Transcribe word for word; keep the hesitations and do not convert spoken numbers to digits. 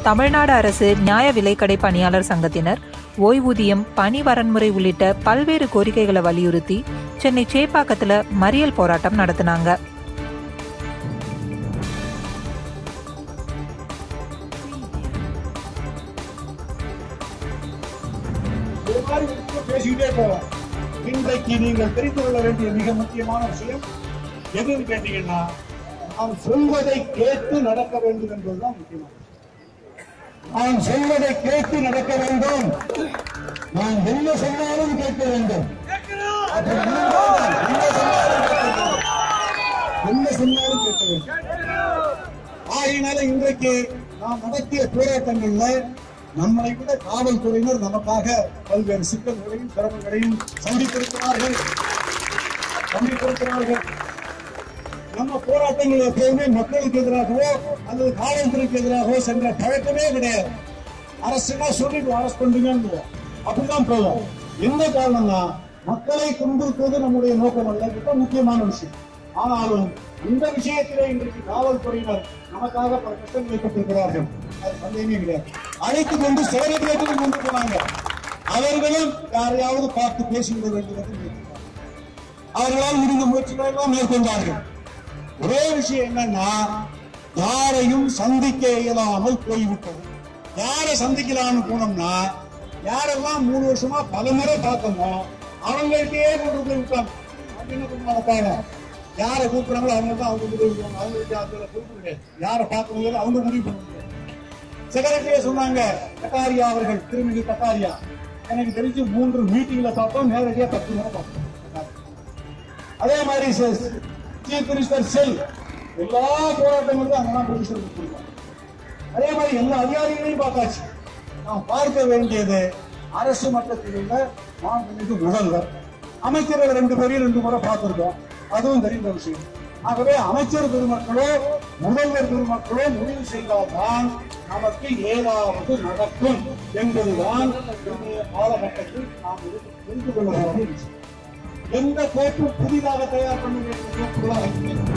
தமிழ்நாடு அரசு நியாய விலைக்கடை பணியாளர் சங்கத்தினர் ஓய்வூதியம், பணி வரன்முறை உள்ளிட்ட பல்வேறு கோரிக்கைகளை வலியுறுத்தி சென்னை சேப்பாக்கத்துல மறியல் போராட்டம் நடத்தினாங்க. பேசிக்கிட்டே போவோம். இன்றைக்கு நீங்கள் தெரிந்து கொள்ள வேண்டிய மிக முக்கியமான விஷயம் எதுன்னு கேட்டீங்கன்னா, நாம் சொல்வதை கேட்டு நடக்க வேண்டும் என்பதுதான் முக்கியமான விஷயம். நாம் சொல்வதை கேட்டு நடக்க வேண்டும். நாம் என்ன சொன்னாலும் கேட்க வேண்டும். என்ன சொன்னாலும் கேட்க வேண்டும். ஆகையினால இன்றைக்கு நாம் நடத்திய போராட்டங்கள்ல நம்மளை விட காவல்துறையினர் நமக்காக பல்வேறு சிக்கல்களையும் சிரமங்களையும் சந்தித்திருக்கிறார்கள் சந்தித்திருக்கிறார்கள் நம்ம போராட்டங்கள் எப்போதுமே மக்களுக்கு எதிராகவோ அல்லது காவல்துறைக்கு எதிராகவோ சென்ற பழக்கமே கிடையாது. அரசுனா சொல்லிட்டு அரசு பண்ணுங்க அப்படிதான் போவோம். எந்த காரணம்னா மக்களை துன்புறுத்துவது நம்முடைய நோக்கம் அல்ல. இது முக்கியமான விஷயம். ஆனாலும் இந்த விஷயத்திலே இன்றைக்கு காவல்துறையினர் நமக்காக பல கஷ்டங்களை பெற்றிருக்கிறார்கள். அது சந்தேகமே கிடையாது. அழைத்து கொண்டு சேவைகளுக்கு கொண்டு போனாங்க. அவர்களும் யாரையாவது பார்த்து பேசிவிட வேண்டும் என்று அவர்களால் முடிந்த முயற்சிகளை எல்லாம் மேற்கொண்டார்கள். ஒரே விஷயம் என்னன்னா, யாரையும் சந்திக்க இயலாமல் போய்விட்டது. யாரை சந்திக்கலாம்னு போனோம்னா, யாரெல்லாம் மூணு வருஷமா பல முறை பார்த்தோமோ அவங்கள்ட்டே கொண்டு போய் விட்டாங்க. என்ன பண்ணுவாங்க, யாரை கூப்பிடுறாங்களோ அவங்க தான் அவங்க முடிவு பண்ணுவாங்க. அவங்களுக்கு அதுல பொறுப்பு கிடையாது. யாரை பார்க்கணும் அவங்க முடிவு பண்ண முடியாது. செக்ரட்டரியா சொன்னாங்க, கட்டாரியா அவர்கள், திருமதி கட்டாரியா, எனக்கு தெரிஞ்சு மூன்று மீட்டிங்ல பார்த்தோம், நேரடியா பத்து முறை பார்த்தோம். அதே மாதிரி சீஃப் மினிஸ்டர் செல் எல்லா போராட்டங்களுக்கும் அங்கெல்லாம் மினிஸ்டர் கொடுத்துருக்கோம். அதே மாதிரி எல்லா அதிகாரிகளையும் பார்த்தாச்சு. நாம் பார்க்க வேண்டியது அரசு மட்டத்தில் உள்ள மாண்புமிகு முதல்வர், அமைச்சர்கள் ரெண்டு பேரையும் ரெண்டு முறை பார்த்திருக்கோம். அதுவும் தெரிந்த விஷயம். ஆகவே அமைச்சர் பெருமக்களோ முதல்வர் பெருமக்களோ முடிவு செய்தால்தான் நமக்கு ஏதாவது நடக்கும் என்பதுதான் இன்றைய காலகட்டத்தில் நாம் தெரிந்து கொள்ள வேண்டிய விஷயம். எந்த கோப்பும் புதிதாக தயார் பண்ண வேண்டும்.